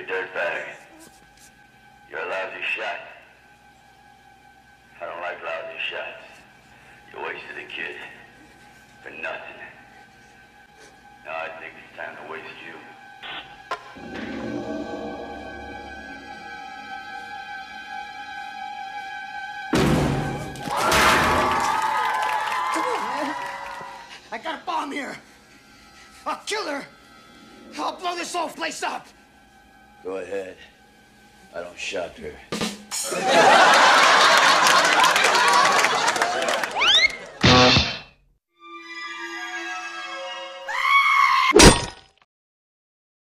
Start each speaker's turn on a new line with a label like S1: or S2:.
S1: dirtbag. You're a lousy shot. I don't like lousy shots. You wasted a kid. For nothing. Now I think it's time to waste you.
S2: Come on, man. I got a bomb here. I'll kill her. I'll blow this whole place up.
S1: Go ahead. I don't shot her.